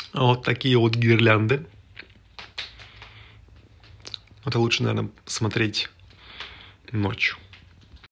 Вот такие вот гирлянды. Это лучше, наверное, смотреть ночью.